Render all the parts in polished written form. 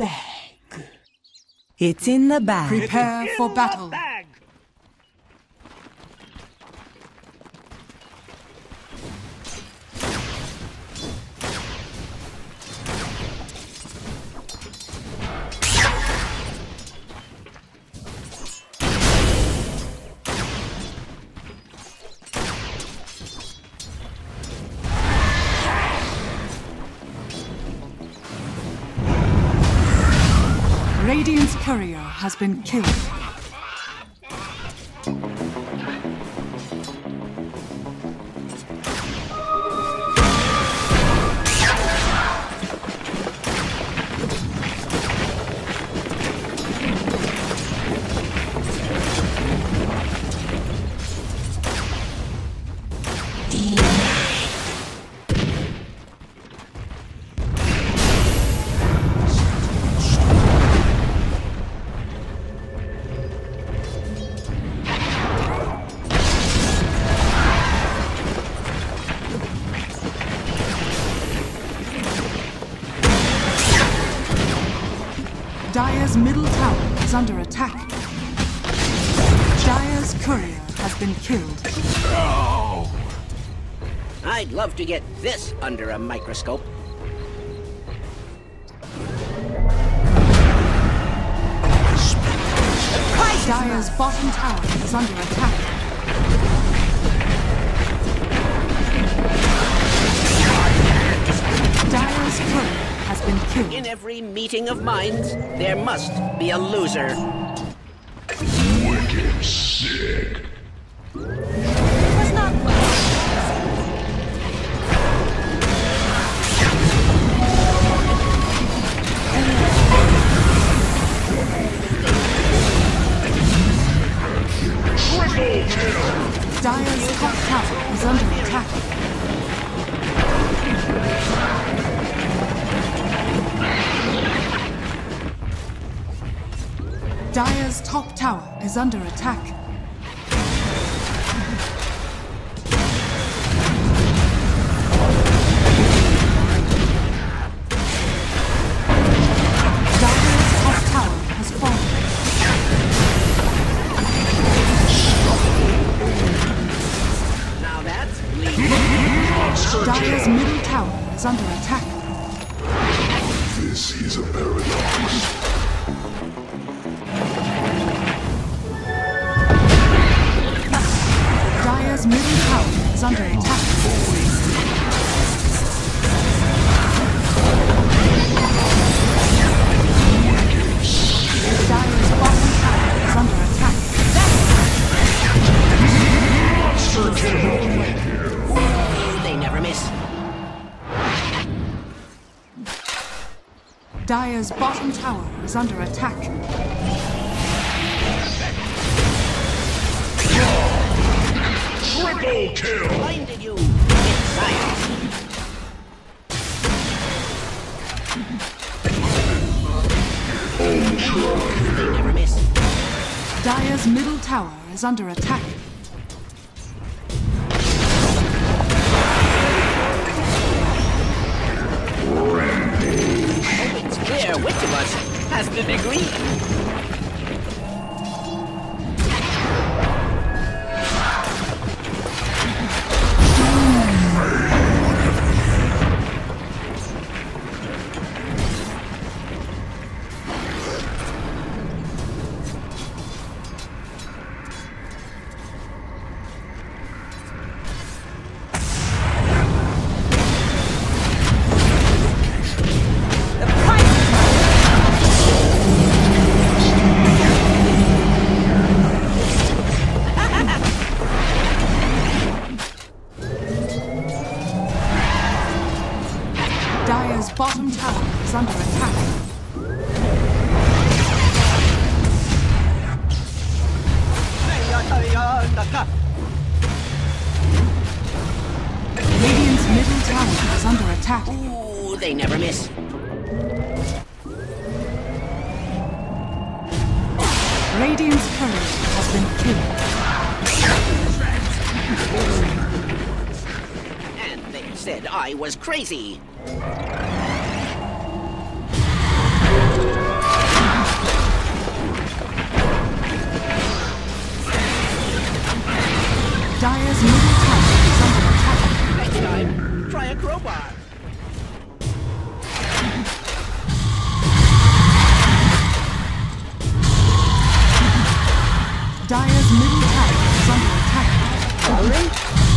bag. It's in the bag. Prepare for battle. Radiant's courier has been killed. Dire's middle tower is under attack. Dire's courier has been killed. No! I'd love to get this under a microscope. Dire's bottom tower is under attack. Dire's courier has been killed. In every meeting of minds, there must be a loser. Wicked sick. Was not well. Dire's top tower is under attack. Dire's top tower is under attack. Dire's top tower has fallen. Now that's legal. Dire's middle tower is under attack. This is a paradox. Dire's middle tower is under attack. Dire's bottom tower is under attack. They never miss. Dire's bottom tower is under attack. Triple kill! Blinded you with science. They never miss. Dire's middle tower is under attack. Oh, it's clear which of us has the degree. Dire's bottom tower is under attack. Radiant's middle tower is under attack. Ooh, they never miss. Radiant's courier has been killed. And they said I was crazy. Dire's middle tower is under attack. Next time, try a crowbar. Dire's middle tower is under attack. Excellent!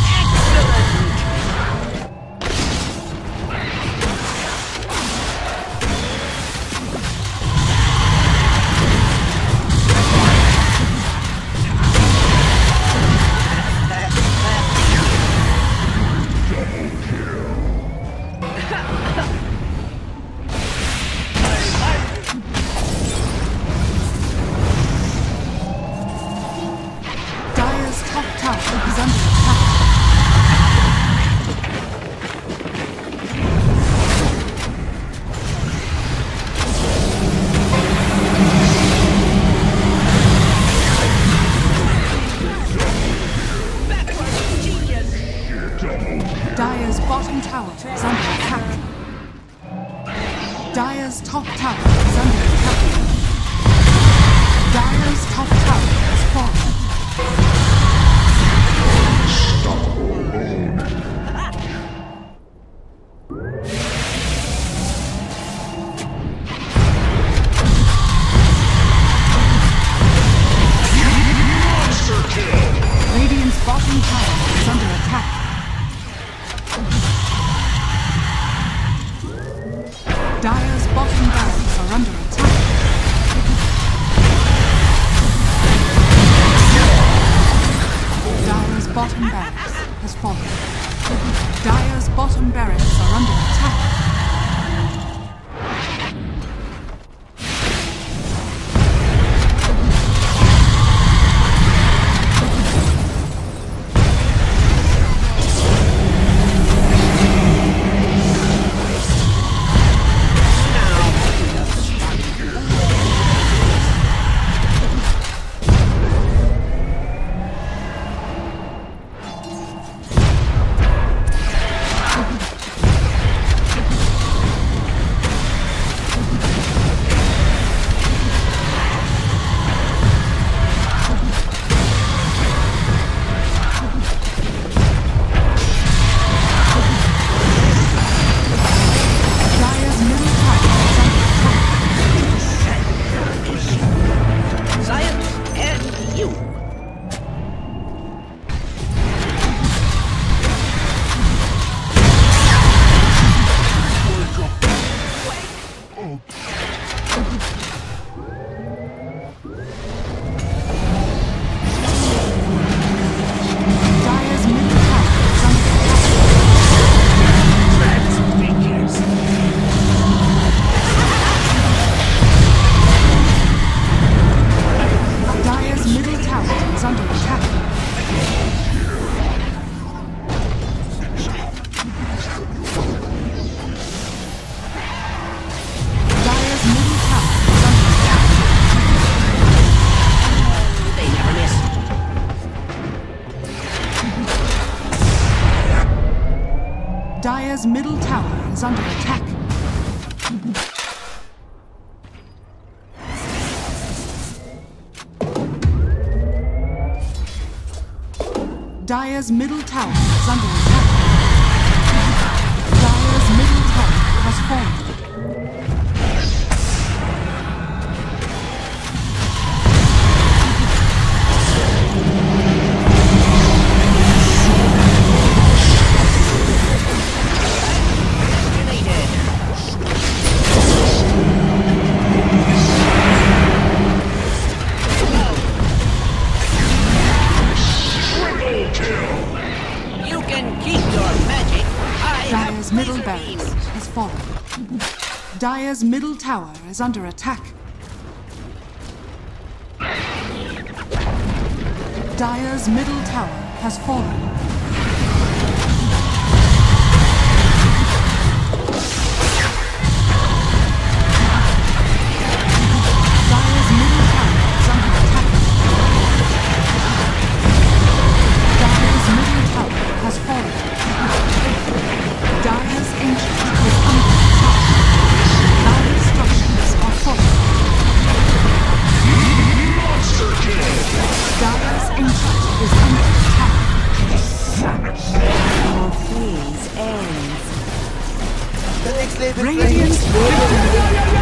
Dire's top tower is under attack. Dire's bottom tower is under attack. Dire's top tower is under attack. Dire's top tower has fallen. Radiant's bottom tower is under attack. Dire's bottom barracks are under attack. Dire's bottom barracks has fallen. Dire's bottom barracks are under attack. Dire's middle tower is under attack. Science and you. Dire's middle tower is under attack. Dire's middle tower is under attack. Dire's middle tower is under attack. They never miss. Dire's middle tower is under attack. Dire's middle tower is under attack. Dire's middle tower has fallen. You can keep your magic. I Dire's have middle laser barracks beams. has fallen. Dire's middle tower is under attack. Dire's middle tower has fallen. Dire's middle tower is under attack. Dire's middle tower has fallen. Dire's ancient is under attack. Dire's structures are falling. Dire's ancient is under attack. Radiant victory.